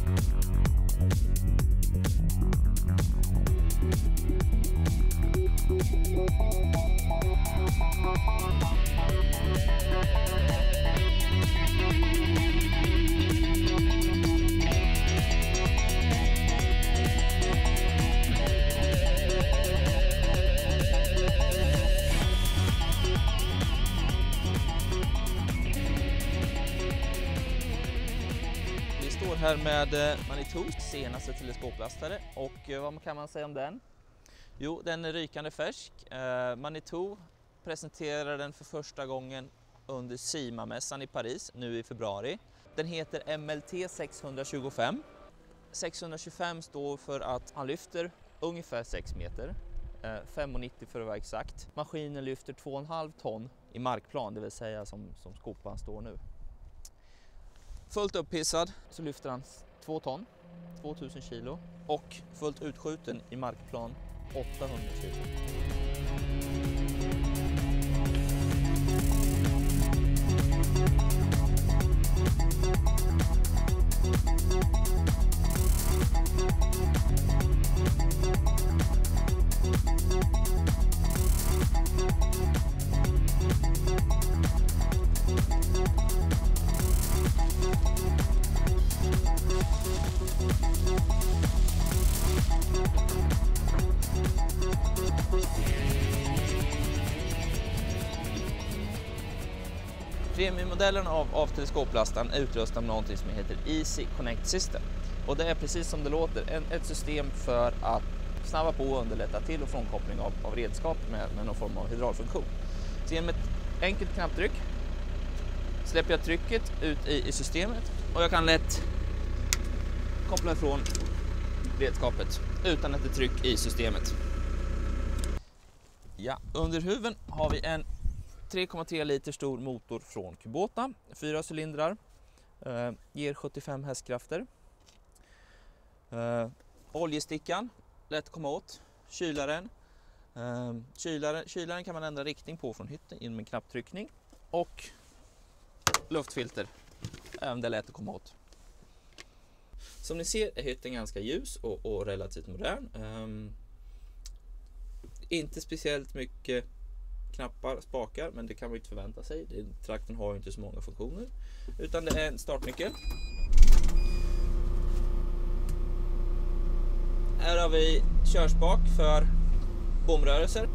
Här med Manitos senaste teleskoplastare, och vad kan man säga om den? Jo, den är rykande färsk. Manitou presenterade den för första gången under SIMA-mässan i Paris nu i februari. Den heter MLT 625. 625 står för att han lyfter ungefär 6 meter, 5,90 för att vara exakt. Maskinen lyfter 2,5 ton i markplan, det vill säga som skopan står nu. Fullt upphissad så lyfter han 2 ton, 2000 kilo, och fullt utskjuten i markplan 800 kilo. Premiummodellen av teleskoplastaren är utrustad med något som heter Easy Connect System. Och det är precis som det låter, ett system för att snabba på och underlätta till- och frånkoppling av redskap med någon form av hydraulfunktion. Så genom ett enkelt knapptryck släpper jag trycket ut i systemet, och jag kan lätt koppla ifrån redskapet utan att det är tryck i systemet. Ja, under huven har vi en 3,3 liter stor motor från Kubota, 4 cylindrar, ger 75 hästkrafter. Oljestickan, lätt att komma åt. Kylaren. Kylaren kan man ändra riktning på från hytten genom en knapptryckning. Och luftfilter, även det är lätt att komma åt. Som ni ser är hytten ganska ljus och relativt modern. Inte speciellt mycket knappar, spakar, men det kan man inte förvänta sig. Traktorn har ju inte så många funktioner, utan det är en startnyckel. Här har vi körspak för bomrörelser.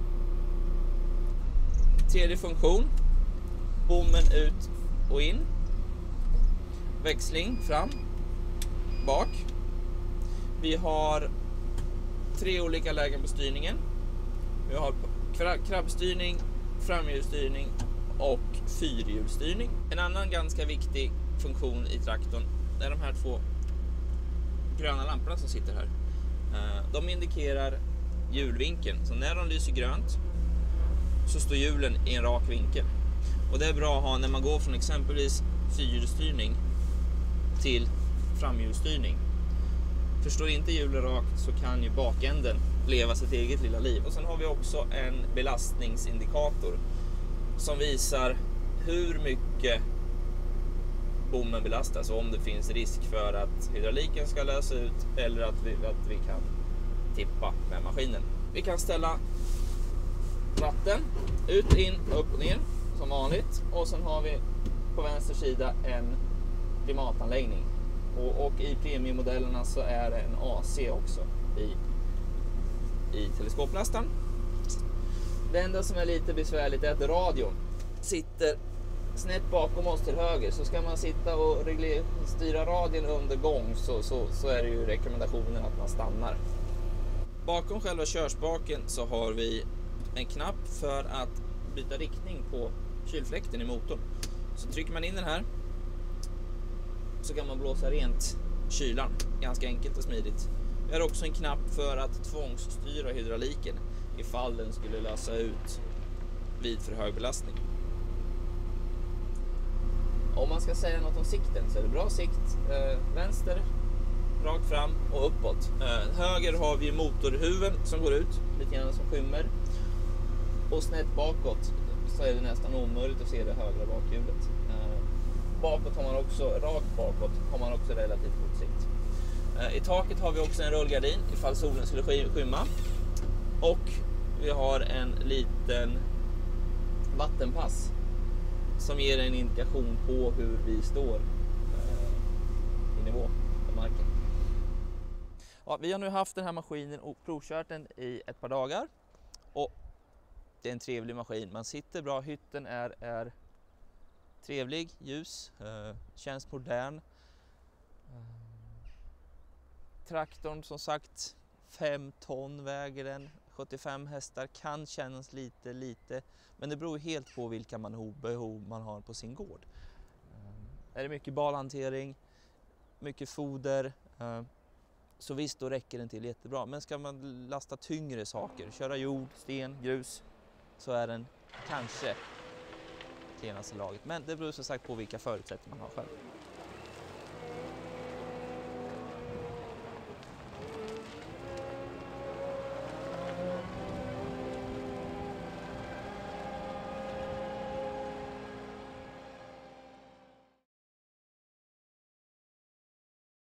Tredje funktion, bommen ut och in. Växling fram, bak. Vi har 3 olika lägen på styrningen. Vi har krabbstyrning, framhjulsstyrning och fyrhjulsstyrning. En annan ganska viktig funktion i traktorn är de här 2 gröna lamporna som sitter här. De indikerar hjulvinkeln, så när de lyser grönt så står hjulen i en rak vinkel. Och det är bra att ha när man går från exempelvis fyrhjulsstyrning till framhjulsstyrning. Förstår inte hjulet rakt så kan ju bakänden leva sitt eget lilla liv. Och sen har vi också en belastningsindikator som visar hur mycket bommen belastas och om det finns risk för att hydrauliken ska lösa ut eller att vi kan tippa med maskinen. Vi kan ställa ratten ut, in, upp och ner som vanligt, och sen har vi på vänster sida en klimatanläggning. Och i premiummodellerna så är det en AC också i teleskoplastaren. Det enda som är lite besvärligt är att radion sitter snett bakom oss till höger. Så ska man sitta och styra radion under gång så är det ju rekommendationen att man stannar. Bakom själva körspaken så har vi en knapp för att byta riktning på kylfläkten i motorn. Så trycker man in den här så kan man blåsa rent kylan. Ganska enkelt och smidigt. Vi har också en knapp för att tvångsstyra hydrauliken ifall den skulle lösa ut vid för hög belastning. Om man ska säga något om sikten så är det bra sikt. Vänster, rakt fram och uppåt. Höger har vi motorhuven som går ut, lite grann som skymmer. Och snett bakåt så är det nästan omöjligt att se det högra bakhjulet. Bakåt har man också, rakt bakåt har man också relativt god sikt. taket har vi också en rullgardin ifall solen skulle skymma. Och vi har en liten vattenpass som ger en indikation på hur vi står i nivå på marken. Ja, vi har nu haft den här maskinen och provkört den i ett par dagar. Och det är en trevlig maskin. Man sitter bra, hytten är trevlig, ljus, känns modern. Traktorn som sagt 5 ton väger den, 75 hästar, kan kännas lite, men det beror helt på vilka behov man har på sin gård. Är det mycket balhantering, mycket foder, så visst, då räcker den till jättebra. Men ska man lasta tyngre saker, köra jord, sten, grus, så är den kanske klenaste laget. Men det beror som sagt på vilka förutsättningar man har själv.